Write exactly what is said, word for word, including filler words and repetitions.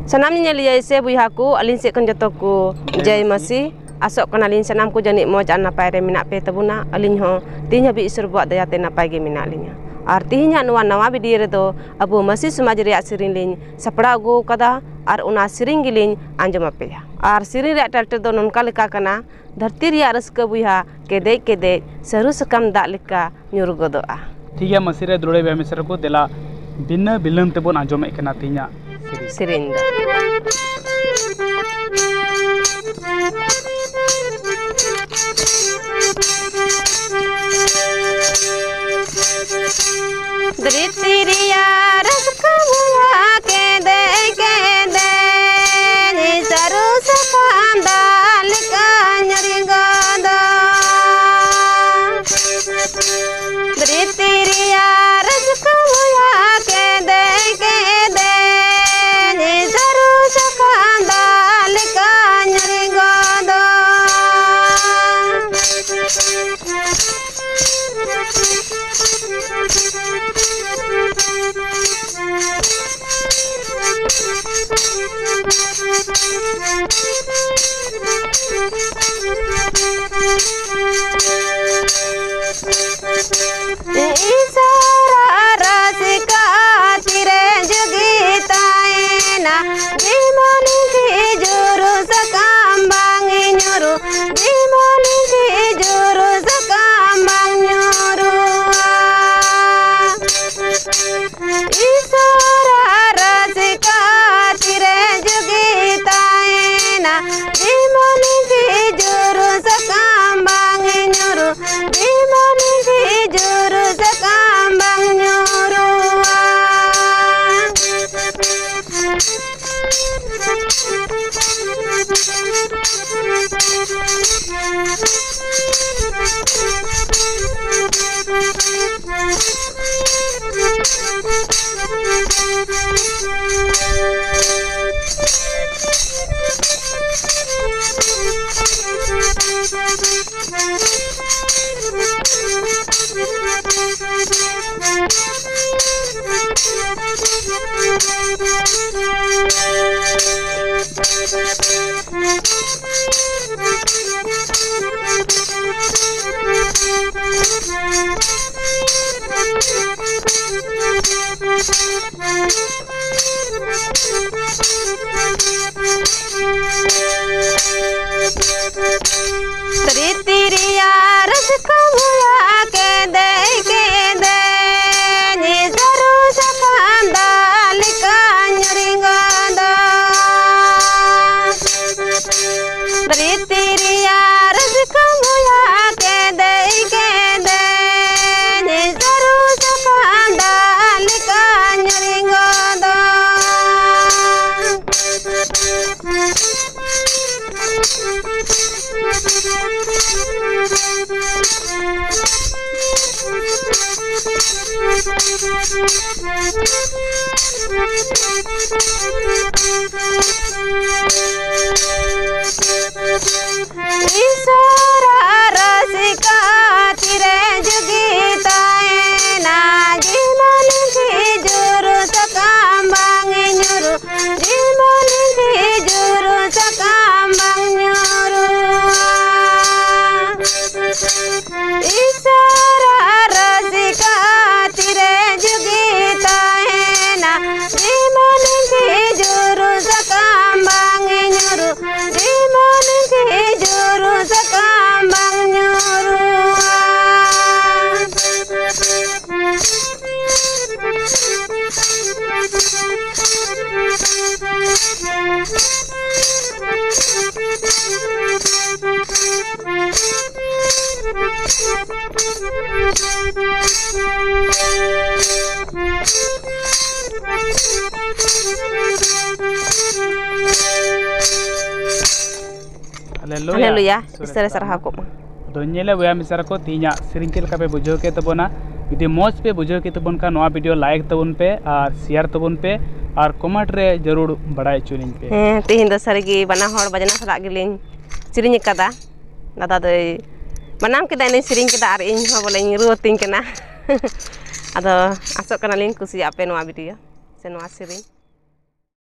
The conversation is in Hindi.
Sanam nyeliya se buiha ku alin se kan joto ku jai masi asok kana alin sanam ku jani moj an napai re minak pe tabuna alin ho tinya bi isur buat daya te napai ge minak alinya ar tinya nuwa nawa video re do abu masi samaj reyak siring lin sapra gu kada ar una siring gilin anjom ape ar siring reyak talte do nonka leka kana धरती रिया रस्का बुहा केदे केदे सरू सकम दा लेका nyur godoa ठीक है मसीरे द्रोड़े बे मिसर को देला बिना बिलम ते बोन आंजोम एकना तिnya सिरिंद धरती रिया रस्का बुहा केदे केदे सरू सकम दा लेका Haleluya, istirahat sarah aku. Donyele buya misara ko tinya sirinkil kape bujo ke tabona, jadi mos pe bujo ke tabon ka noa video like tabon pe, और share tabon pe, और comment re जरूर बढ़ाए चुनिंग पे. Eh, tihin dasar gi bana hor bajana sarak gilin, siring kada, nada doi, banam kita ini siring kita ar in ho boleh ngiruting kena, ada asok kenalin kusi apa noa video, se noa siring.